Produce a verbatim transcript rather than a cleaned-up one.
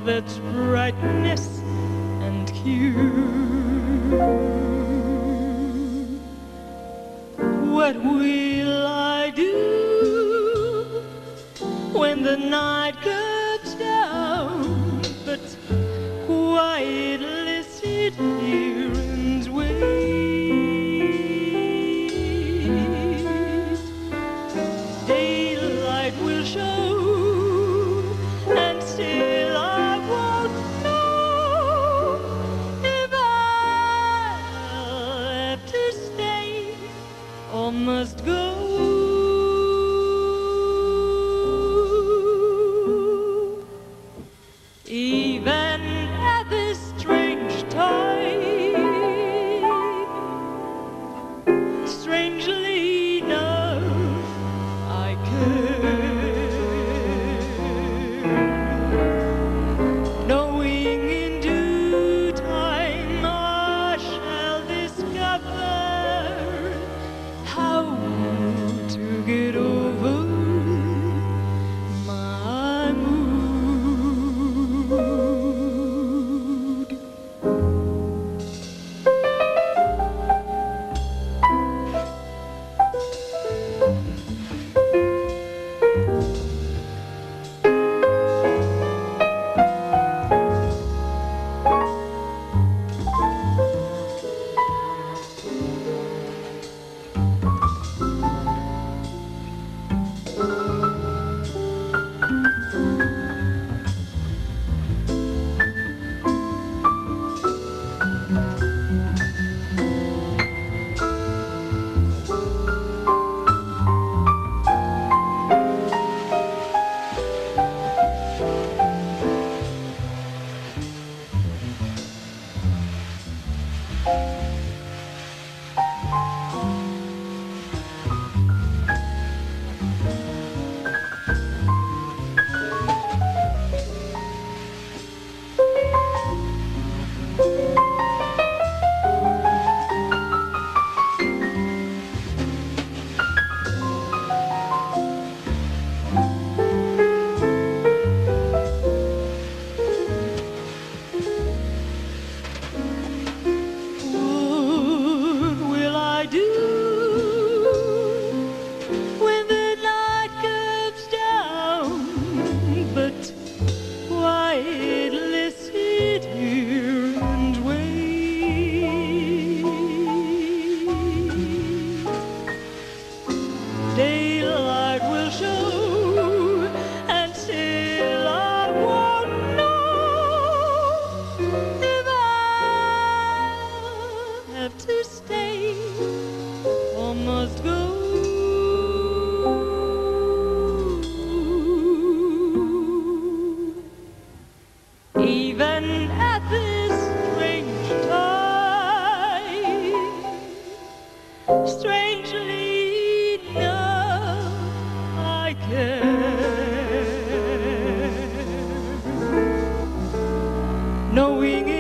that's brightness and hue. What will I do when the night comes down, but quietly sit here and wait? Daylight will show, and still I won't know if I'll have to stay or must go. Even at this strange time, strangely enough, I care, knowing in due time I shall discover how to get over my mood. Daylight will show, and still I won't know if I have to stay or must go. Even at this strange time, strangely I care, knowing